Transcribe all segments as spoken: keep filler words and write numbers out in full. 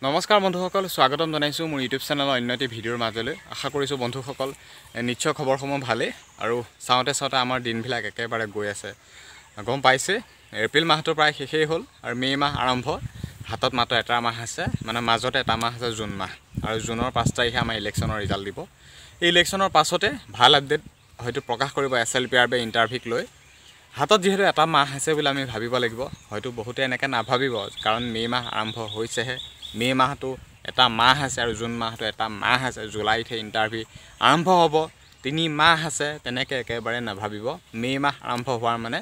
নমস্কাৰ বন্ধুসকল, স্বাগতম জনাইছোঁ মোৰ ইউটিউব চেনেলৰ অন্য এটি ভিডিঅ'ৰ মাজলৈ। আশা কৰিছোঁ বন্ধুসকল নিশ্চয় খবৰসমূহ ভালেই আৰু চাওঁতে চাওঁতে আমাৰ দিনবিলাক একেবাৰে গৈ আছে। গম পাইছে এপ্ৰিল মাহটো প্ৰায় শেষেই হ'ল আৰু মে' মাহ আৰম্ভ। হাতত মাত্ৰ এটা মাহ আছে, মানে মাজতে এটা মাহ আছে জুন মাহ, আৰু জুনৰ পাঁচ তাৰিখে আমাৰ ইলেকশ্যনৰ ৰিজাল্ট দিব। এই ইলেকশ্যনৰ পাছতে ভাল আপডেট হয়তো প্ৰকাশ কৰিব S L P R B ইণ্টাৰভিউক লৈ। হাতত যিহেতু এটা মাহ আছে বুলি আমি ভাবিব লাগিব। হয়তো বহুতে এনেকৈ নাভাবিব, কাৰণ মে' মাহ আৰম্ভ হৈছেহে। মে' মাহটো এটা মাহ আছে আৰু জুন মাহটো এটা মাহ আছে। জুলাইতহে ইণ্টাৰভিউ আৰম্ভ হ'ব, তিনি মাহ আছে। তেনেকৈ একেবাৰে নাভাবিব। মে' মাহ আৰম্ভ হোৱাৰ মানে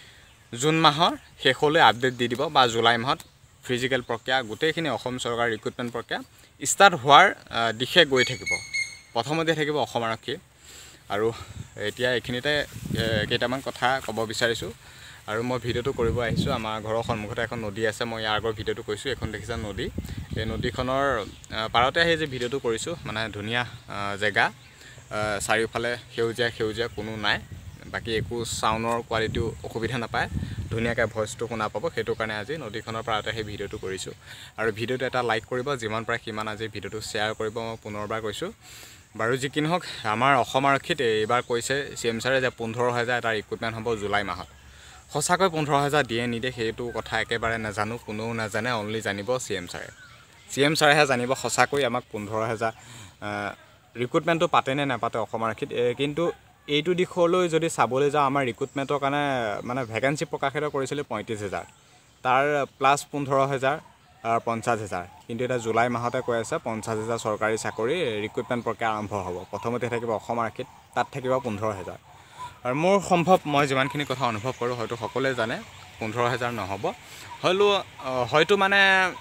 জুন মাহৰ শেষলৈ আপডেট দি দিব, বা জুলাই মাহত ফিজিকেল প্ৰক্ৰিয়া গোটেইখিনি অসম চৰকাৰৰ ৰিক্ৰুটমেণ্ট প্ৰক্ৰিয়া ষ্টাৰ্ট হোৱাৰ দিশে গৈ থাকিব। প্ৰথমতে থাকিব অসম আৰক্ষী। আৰু এতিয়া এইখিনিতে কেইটামান কথা ক'ব বিচাৰিছোঁ। আৰু মই ভিডিঅ'টো কৰিব আহিছোঁ, আমাৰ ঘৰৰ সন্মুখতে এখন নদী আছে। মই ইয়াৰ আগৰ ভিডিঅ'টো কৈছোঁ, এখন দেখিছা নদী। এই নদীখনৰ পাৰতে আহি যে ভিডিঅ'টো কৰিছোঁ, মানে ধুনীয়া জেগা, চাৰিওফালে সেউজীয়া সেউজীয়া কোনো নাই। বাকী একো চাউণ্ডৰ কোৱালিটিও অসুবিধা নাপায়, ধুনীয়াকৈ ভইচটো শুনা পাব। সেইটো কাৰণে আজি নদীখনৰ পাৰতে সেই ভিডিঅ'টো কৰিছোঁ। আৰু ভিডিঅ'টো এটা লাইক কৰিব, যিমান পাৰে সিমান আজি ভিডিঅ'টো শ্বেয়াৰ কৰিব, মই পুনৰবাৰ কৈছোঁ। বাৰু যি কি নহওক, আমাৰ অসম আৰক্ষীত এইবাৰ কৈছে চি এম ছাৰে যে পোন্ধৰ হাজাৰ এটা ৰিক্ৰুটমেণ্ট হ'ব জুলাই মাহত। সঁচাকৈ পোন্ধৰ হাজাৰ দিয়ে নিদিয়ে সেইটো কথা একেবাৰে নাজানো, কোনেও নাজানে, অনলি জানিব চি এম ছাৰে। চি এম ছাৰেহে জানিব সঁচাকৈ আমাক পোন্ধৰ হাজাৰ ৰিক্ৰুটমেণ্টটো পাতেনে নাপাতে অসম আৰক্ষীত। কিন্তু এইটো দিশলৈ যদি চাবলৈ যাওঁ, আমাৰ ৰিক্ৰুটমেণ্টৰ কাৰণে মানে ভেকেঞ্চি প্ৰকাশিত কৰিছিলে পঁয়ত্ৰিছ হাজাৰ, তাৰ প্লাছ পোন্ধৰ হাজাৰ পঞ্চাছ হাজাৰ। কিন্তু এতিয়া জুলাই মাহতে কৈ আছে পঞ্চাছ হাজাৰ চৰকাৰী চাকৰি ৰিক্ৰুটমেণ্ট প্ৰক্ৰিয়া আৰম্ভ হ'ব। প্ৰথমতে থাকিব অসম আৰক্ষীত, তাত থাকিব পোন্ধৰ হাজাৰ। আৰু মোৰ সম্ভৱ, মই যিমানখিনি কথা অনুভৱ কৰোঁ, হয়তো সকলোৱে জানে পোন্ধৰ হাজাৰ নহ'ব, হ'লেও হয়তো মানে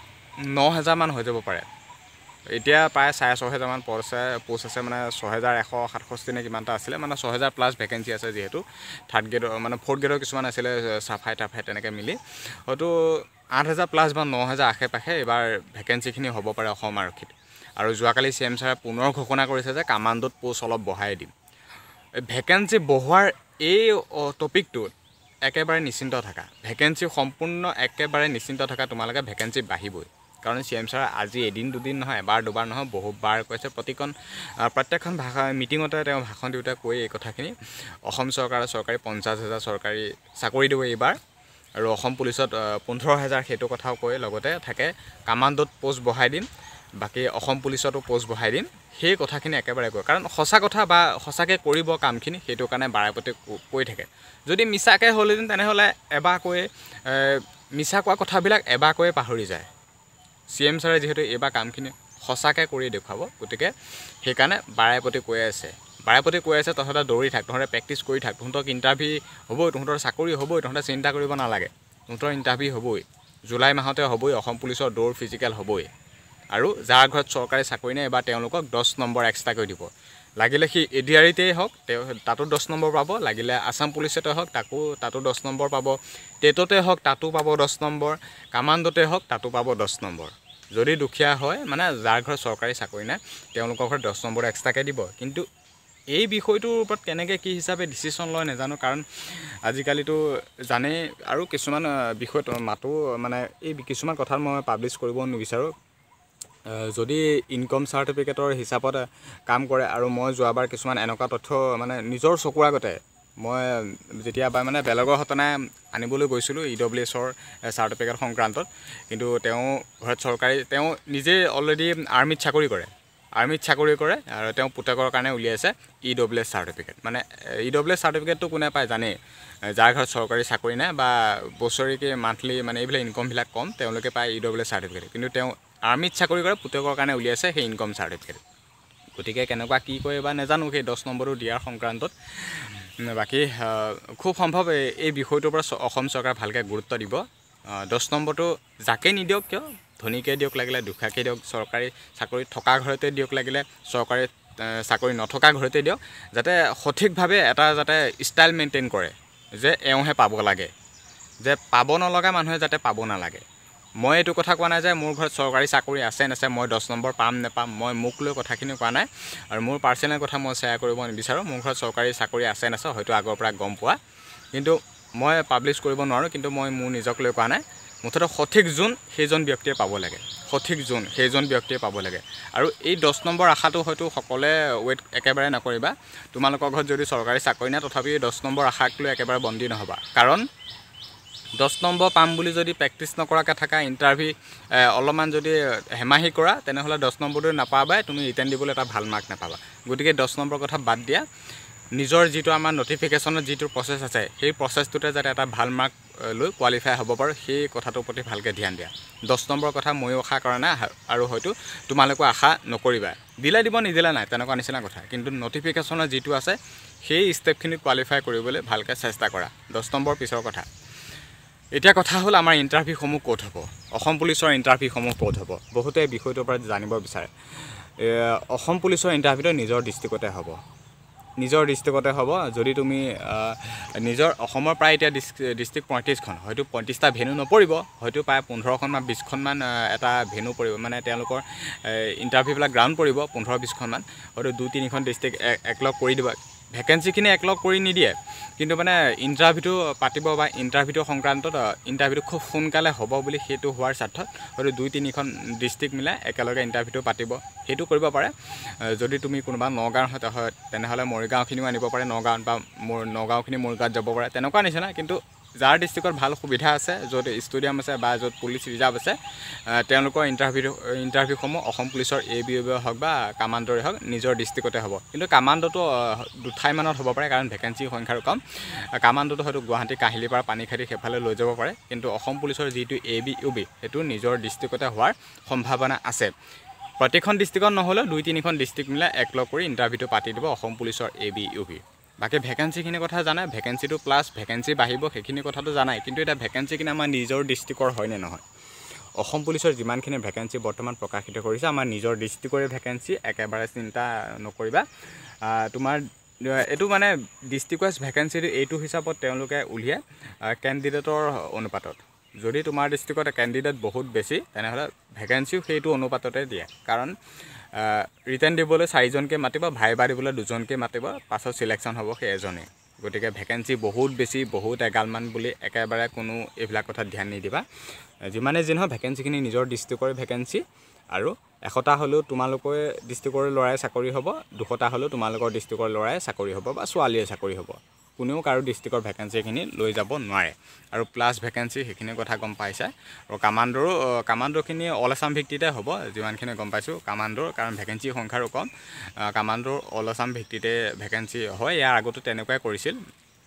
ন হাজাৰমান হৈ যাব পাৰে। এতিয়া প্ৰায় চাৰে ছহেজাৰমান পষ্ট আছে পোষ্ট আছে মানে ছহেজাৰ এশ সাতষষ্ঠি নে কিমানটা আছিলে, মানে ছহেজাৰ প্লাছ ভেকেঞ্চি আছে। যিহেতু থাৰ্ড গ্ৰেডৰ মানে ফ'ৰ্থ গ্ৰেডৰ কিছুমান আছিলে, চাফাই তাফাই তেনেকৈ মিলি হয়তো আঠ হাজাৰ প্লাছ বা ন হাজাৰ আশে পাশে এইবাৰ ভেকেঞ্চিখিনি হ'ব পাৰে অসম আৰক্ষীত। আৰু যোৱাকালি চি এম ছাৰে পুনৰ ঘোষণা কৰিছে যে কামাণ্ডোত পোষ্ট অলপ বঢ়াই দিম। ভেকেঞ্চি বঢ়োৱাৰ এই টপিকটোত একেবাৰে নিশ্চিন্ত থাকা, ভেকেঞ্চি সম্পূৰ্ণ একেবাৰে নিশ্চিন্ত থাকা, তোমালোকে ভেকেঞ্চি বাঢ়িবই। কাৰণ চি এম ছাৰে আজি এদিন দুদিন নহয়, এবাৰ দুবাৰ নহয়, বহুবাৰ কৈছে। প্ৰতিখন প্ৰত্যেকখন ভাষা মিটিঙতে তেওঁ ভাষণ দিওঁতে কৈ এই কথাখিনি, অসম চৰকাৰে চৰকাৰী পঞ্চাছ হাজাৰ চৰকাৰী চাকৰি দিব এইবাৰ, আৰু অসম পুলিচত পোন্ধৰ হাজাৰ সেইটো কথাও কৈ লগতে থাকে কামাণ্ডোত পোষ্ট বঢ়াই দিম, বাকী অসম পুলিচতো পোষ্ট বঢ়াই দিম। সেই কথাখিনি একেবাৰে কয়, কাৰণ সঁচা কথা বা সঁচাকৈ কৰিব কামখিনি, সেইটো কাৰণে বাৰে প্ৰতি কৈ থাকে। যদি মিছাকৈ হ'লহেঁতেন তেনেহ'লে এবাৰ কৈ মিছা কোৱা কথাবিলাক এবাৰ কৈয়ে পাহৰি যায়। চি এম ছাৰে যিহেতু এইবাৰ কামখিনি সঁচাকৈ কৰি দেখুৱাব, গতিকে সেইকাৰণে বাৰে প্ৰতি কৈ আছে বাৰে প্ৰতি কৈ আছে তহঁতে দৌৰি থাক, তহঁতে প্ৰেক্টিছ কৰি থাক, তহঁতক ইণ্টাৰভিউ হ'বই, তহঁতৰ চাকৰি হ'বই, তহঁতে চিন্তা কৰিব নালাগে, তহঁতৰ ইণ্টাৰভিউ হ'বই, জুলাই মাহতে হ'বই, অসম পুলিচৰ দৌৰ ফিজিকেল হ'বই। আৰু যাৰ ঘৰত চৰকাৰী চাকৰি নাই, এবাৰ তেওঁলোকক দহ নম্বৰ এক্সট্ৰাকৈ দিব। লাগিলে সি এ ডি আৰ ইতেই হওক, তেওঁ তাতো দহ নম্বৰ পাব, লাগিলে আছাম পুলিচতে হওক তাকো তাতো দহ নম্বৰ পাব, টেটতে হওক তাতো পাব দহ নম্বৰ, কামাণ্ডোতে হওক তাতো পাব দহ নম্বৰ। যদি দুখীয়া হয়, মানে যাৰ ঘৰত চৰকাৰী চাকৰি নাই, তেওঁলোকৰ ঘৰত দহ নম্বৰ এক্সট্ৰাকৈ দিব। কিন্তু এই বিষয়টোৰ ওপৰত কেনেকৈ কি হিচাপে ডিচিশ্যন লয় নাজানো, কাৰণ আজিকালিতো জানেই। আৰু কিছুমান বিষয়ত মাতো, মানে এই কিছুমান কথাত মই পাব্লিছ কৰিব নিবিচাৰোঁ। যদি ইনকম চাৰ্টিফিকেটৰ হিচাপত কাম কৰে, আৰু মই যোৱাবাৰ কিছুমান এনেকুৱা তথ্য মানে নিজৰ চকুৰ আগতে মই যেতিয়াবা মানে বেলেগৰ হতনাই আনিবলৈ গৈছিলোঁ ই ডব্লিউ এছৰ চাৰ্টিফিকেট সংক্ৰান্তত, কিন্তু তেওঁ ঘৰত চৰকাৰী, তেওঁ নিজে অলৰেডি আৰ্মিত চাকৰি কৰে আৰ্মিত চাকৰি কৰে আৰু তেওঁ পুতেকৰ কাৰণে উলিয়াইছে ই ডব্লিউ এছ চাৰ্টিফিকেট। মানে ই ডব্লিউ এছ চাৰ্টিফিকেটটো কোনে পায় জানেই, যাৰ ঘৰত চৰকাৰী চাকৰি নাই বা বছৰিকে মান্থলি মানে এইবিলাক ইনকমবিলাক কম, তেওঁলোকে পায় ই ডব্লিউ এছ চাৰ্টিফিকেট। কিন্তু তেওঁ আৰ্মিত চাকৰি কৰে, পুতেকৰ কাৰণে উলিয়াইছে সেই ইনকম চাৰ্টিফিকেট। গতিকে কেনেকুৱা কি কৰে বা নাজানো সেই দহ নম্বৰটো দিয়াৰ সংক্ৰান্তত। বাকী খুব সম্ভৱ এই বিষয়টোৰ পৰা অসম চৰকাৰে ভালকৈ গুৰুত্ব দিব। দহ নম্বৰটো যাকে নিদিয়ক কিয়, ধনীকে দিয়ক লাগিলে দুখীয়াকে দিয়ক, চৰকাৰী চাকৰি থকা ঘৰতে দিয়ক লাগিলে চৰকাৰী চাকৰি নথকা ঘৰতে দিয়ক, যাতে সঠিকভাৱে এটা যাতে ষ্টাইল মেইনটেইন কৰে যে এওঁহে পাব লাগে, যে পাব নলগা মানুহে যাতে পাব নালাগে। মই এইটো কথা কোৱা নাই যে মোৰ ঘৰত চৰকাৰী চাকৰি আছে নাছে, মই দহ নম্বৰ পাম নেপাম, মই মোক লৈ কথাখিনি কোৱা নাই। আৰু মোৰ পাৰ্চনেল কথা মই শ্বেয়াৰ কৰিব নিবিচাৰোঁ। মোৰ ঘৰত চৰকাৰী চাকৰি আছে নাছে হয়তো আগৰ পৰা গম পোৱা, কিন্তু মই পাব্লিছ কৰিব নোৱাৰোঁ। কিন্তু মই মোৰ নিজক লৈ কোৱা নাই, মুঠতে সঠিক জোন সেইজন ব্যক্তিয়ে পাব লাগে সঠিক জোন সেইজন ব্যক্তিয়ে পাব লাগে আৰু এই দহ নম্বৰ আশাটো হয়তো সকলে ৱেট একেবাৰে নকৰিবা তোমালোকৰ ঘৰত যদি চৰকাৰী চাকৰি নাই তথাপি দহ নম্বৰ আশাক লৈ একেবাৰে বন্দী নহবা কাৰণ দহ নম্বৰ পাম বুলি যদি প্ৰেক্টিছ নকৰাকৈ থাকা ইণ্টাৰভিউ অলপমান যদি হেমাহি কৰা তেনেহ'লে দহ নম্বৰটো নাপাবাই তুমি ৰিটাৰ্ণ দিবলৈ এটা ভাল মাৰ্ক নাপাবা গতিকে দহ নম্বৰ কথা বাদ দিয়া নিজৰ যিটো আমাৰ নটিফিকেশ্যনৰ যিটো প্ৰচেছ আছে সেই প্ৰচেছটোতে যাতে এটা ভাল মাৰ্ক লৈ কোৱালিফাই হ'ব পাৰোঁ সেই কথাটোৰ প্ৰতি ভালকৈ ধ্যান দিয়া দহ নম্বৰৰ কথা ময়ো আশা কৰা নাই আৰু হয়তো তোমালোকে আশা নকৰিবা দিলে দিব নিদিলে নাই তেনেকুৱা নিচিনা কথা কিন্তু নটিফিকেশ্যনৰ যিটো আছে সেই ষ্টেপখিনি কোৱালিফাই কৰিবলৈ ভালকৈ চেষ্টা কৰা দহ নম্বৰ পিছৰ কথা এতিয়া কথা হ'ল আমাৰ ইণ্টাৰভিউসমূহ ক'ত হ'ব অসম পুলিচৰ ইণ্টাৰভিউসমূহ ক'ত হ'ব বহুতে বিষয়টোৰ পৰা জানিব বিচাৰে অসম পুলিচৰ ইণ্টাৰভিউটো নিজৰ ডিষ্ট্ৰিক্টতে হ'ব নিজৰ ডিষ্ট্ৰিক্টতে হ'ব যদি তুমি নিজৰ অসমৰ প্ৰায় এতিয়া ডিষ্ট্ৰিক্ট পঁয়ত্ৰিছখন হয়তো পঁয়ত্ৰিছটা ভেনু নপৰিব হয়তো প্ৰায় পোন্ধৰখন বা বিছখনমান এটা ভেনু পৰিব মানে তেওঁলোকৰ ইণ্টাৰভিউবিলাক গ্ৰাউণ্ড পৰিব পোন্ধৰ বিছখনমান হয়তো দুই তিনিখন ডিষ্ট্ৰিক্ট একলগ কৰি দিব ভেকেঞ্চিখিনি একলগ কৰি নিদিয়ে কিন্তু মানে ইণ্টাৰভিউটো পাতিব বা ইণ্টাৰভিউটো সংক্ৰান্তত ইণ্টাৰভিউটো খুব সোনকালে হ'ব বুলি সেইটো হোৱাৰ স্বাৰ্থত হয়তো দুই তিনিখন ডিষ্ট্ৰিক্ট মিলাই একেলগে ইণ্টাৰভিউটো পাতিব সেইটো কৰিব পাৰে যদি তুমি কোনোবা নগাঁৱৰ হয়তো হয় তেনেহ'লে মৰিগাঁওখিনিও আনিব পাৰে নগাঁৱত বা মোৰ নগাঁওখিনি মৰিগাঁৱত যাব পাৰে তেনেকুৱা নিচিনা কিন্তু যাৰ ডিষ্ট্ৰিক্টত ভাল সুবিধা আছে য'ত ষ্টেডিয়াম আছে বা য'ত পুলিচ ৰিজাৰ্ভ আছে তেওঁলোকৰ ইণ্টাৰভিউ ইণ্টাৰভিউসমূহ অসম পুলিচৰ এ বি ইউ হওক বা কামাণ্ডৰে হওক নিজৰ ডিষ্ট্ৰিক্টতে হ'ব কিন্তু কামাণ্ডটো দুঠাইমানত হ'ব পাৰে কাৰণ ভেকেঞ্চিৰ সংখ্যাৰো কম কামাণ্ডটো হয়তো গুৱাহাটী কাহিলীৰ পৰা পানী খাটি সেইফালে লৈ যাব পাৰে কিন্তু অসম পুলিচৰ যিটো এ বি ইউ বি সেইটো নিজৰ ডিষ্ট্ৰিক্টতে হোৱাৰ সম্ভাৱনা আছে প্ৰতিখন ডিষ্ট্ৰিক্টত নহ'লেও দুই তিনিখন ডিষ্ট্ৰিক্ট মিলাই একলগ কৰি ইণ্টাৰভিউটো পাতি দিব অসম পুলিচৰ এ বি ইউ বি বাকী ভেকেঞ্চিখিনি কথা জানাই ভেকেঞ্চিটো প্লাছ ভেকেঞ্চি বাঢ়িব সেইখিনি কথাটো জানাই কিন্তু এটা ভেকেঞ্চিখিনি আমাৰ নিজৰ ডিষ্ট্ৰিক্টৰ হয়নে নহয় অসম পুলিচৰ যিমানখিনি ভেকেঞ্চি বৰ্তমান প্ৰকাশিত কৰিছে আমাৰ নিজৰ ডিষ্ট্ৰিক্টৰে ভেকেঞ্চি একেবাৰে চিন্তা নকৰিবা তোমাৰ এইটো মানে ডিষ্ট্ৰিক্ট ৱাইজ ভেকেঞ্চিটো এইটো হিচাপত তেওঁলোকে উলিয়াই কেণ্ডিডেটৰ অনুপাতত যদি তোমাৰ ডিষ্ট্ৰিক্টত কেণ্ডিডেট বহুত বেছি তেনেহ'লে ভেকেঞ্চিও সেইটো অনুপাততে দিয়ে কাৰণ ৰিটাৰ্ণ দিবলৈ চাৰিজনকৈ মাতিব ভাইবা দিবলৈ দুজনকৈ মাতিব পাছত চিলেকশ্যন হ'ব সেই এজনেই গতিকে ভেকেঞ্চি বহুত বেছি বহুত এগালমান বুলি একেবাৰে কোনো এইবিলাক কথাত ধ্যান নিদিবা যিমানে যি নহওক ভেকেঞ্চিখিনি নিজৰ ডিষ্ট্ৰিক্টৰে ভেকেঞ্চি আৰু এশটা হ'লেও তোমালোকৰ ডিষ্ট্ৰিক্টৰ ল'ৰাই চাকৰি হ'ব দুশটা হ'লেও তোমালোকৰ ডিষ্ট্ৰিক্টৰ ল'ৰাই চাকৰি হ'ব বা ছোৱালীয়ে চাকৰি হ'ব কোনেও কাৰো ডিষ্ট্ৰিক্টৰ ভেকেঞ্চিখিনি লৈ যাব নোৱাৰে আৰু প্লাছ ভেকেঞ্চি সেইখিনি কথা গম পাইছা আৰু কামাণ্ডৰো কামাণ্ডৰখিনি অল আছাম ভিত্তিতে হ'ব যিমানখিনি গম পাইছোঁ কামাণ্ডৰ কাৰণ ভেকেঞ্চিৰ সংখ্যাৰো কম কামাণ্ডৰ অল আছাম ভিত্তিতে ভেকেঞ্চি হয় ইয়াৰ আগতো তেনেকুৱাই কৰিছিল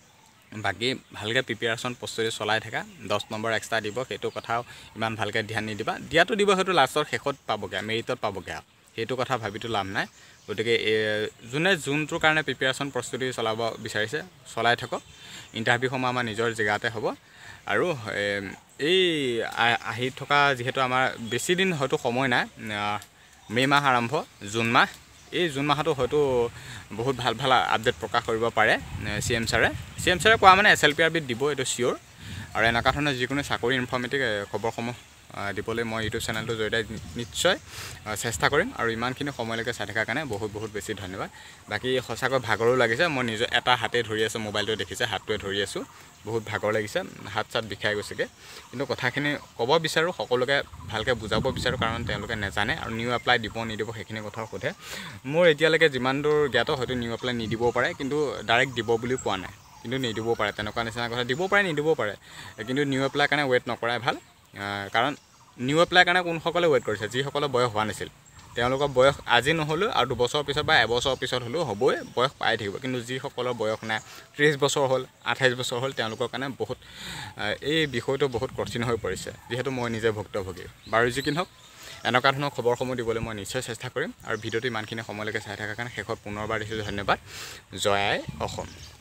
বাকী ভালকৈ প্ৰিপেয়াৰেশ্যন প্ৰস্তুতি চলাই থাকা দহ নম্বৰ এক্সট্ৰা দিব সেইটো কথাও ইমান ভালকৈ ধ্যান নিদিবা দিয়াটো দিব সেইটো লাষ্টৰ শেষত পাবগৈ মেৰিটত পাবগৈ আৰু সেইটো কথা ভাবিতো লাভ নাই গতিকে যোনে যোনটোৰ কাৰণে প্ৰিপেয়াৰেশ্যন প্ৰস্তুতি চলাব বিচাৰিছে চলাই থাকক ইণ্টাৰভিউসমূহ আমাৰ নিজৰ জেগাতে হ'ব আৰু এই আহি থকা যিহেতু আমাৰ বেছি দিন হয়তো সময় নাই মে' মাহ আৰম্ভ জুন মাহ এই জুন মাহতো হয়তো বহুত ভাল ভাল আপডেট প্ৰকাশ কৰিব পাৰে চি এম ছাৰে চি এম ছাৰে কোৱা মানে এছ এল পি আৰ বিত দিব এইটো চিয়'ৰ আৰু এনেকুৱা ধৰণৰ যিকোনো চাকৰি ইনফৰ্মেটিভ খবৰসমূহ দিবলৈ মই ইউটিউব চেনেলটোৰ জৰিয়তে নিশ্চয় চেষ্টা কৰিম আৰু ইমানখিনি সময়লৈকে চাই থকাৰ কাৰণে বহুত বহুত বেছি ধন্যবাদ বাকী সঁচাকৈ ভাগৰো লাগিছে মই নিজৰ এটা হাতে ধৰি আছোঁ মোবাইলটো দেখিছে হাতটোৱে ধৰি আছোঁ বহুত ভাগৰ লাগিছে হাত চাত বিষাই গৈছেগৈ কিন্তু কথাখিনি ক'ব বিচাৰোঁ সকলোকে ভালকৈ বুজাব বিচাৰোঁ কাৰণ তেওঁলোকে নাজানে আৰু নিউ এপ্লাই দিব নিদিব সেইখিনি কথা সোধে মোৰ এতিয়ালৈকে যিমান দূৰ জ্ঞাত হয়তো নিউ এপ্লাই নিদিবও পাৰে কিন্তু ডাইৰেক্ট দিব বুলিও কোৱা নাই কিন্তু নিদিবও পাৰে তেনেকুৱা নিচিনা কথা দিব পাৰে নিদিবও পাৰে কিন্তু নিউ এপ্লাই কাৰণে ৱেইট নকৰাই ভাল কাৰণ নিউ এপ্লাই কাৰণে কোনসকলে ৱেইট কৰিছে যিসকলৰ বয়স হোৱা নাছিল তেওঁলোকৰ বয়স আজি নহ'লেও আৰু দুবছৰৰ পিছত বা এবছৰৰ পিছত হ'লেও হ'বই বয়স পাই থাকিব কিন্তু যিসকলৰ বয়স নাই ত্ৰিছ বছৰ হ'ল আঠাইছ বছৰ হ'ল তেওঁলোকৰ কাৰণে বহুত এই বিষয়টো বহুত কঠিন হৈ পৰিছে যিহেতু মই নিজে ভুক্তভোগী বাৰু যি কি নহওক এনেকুৱা ধৰণৰ খবৰসমূহ দিবলৈ মই নিশ্চয় চেষ্টা কৰিম আৰু ভিডিঅ'টো ইমানখিনি সময়লৈকে চাই থকাৰ কাৰণে শেষত পুনৰবাৰ দিছোঁ ধন্যবাদ জয় আই অসম।